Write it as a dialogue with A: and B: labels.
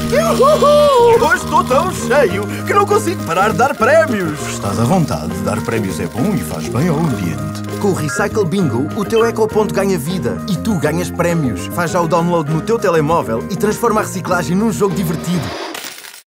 A: Uhul! Hoje estou tão cheio que não consigo parar de dar prémios.
B: Estás à vontade. Dar prémios é bom e faz bem ao ambiente.
A: Com o Recycle Bingo, o teu ecoponto ganha vida e tu ganhas prémios. Faz já o download no teu telemóvel e transforma a reciclagem num jogo divertido.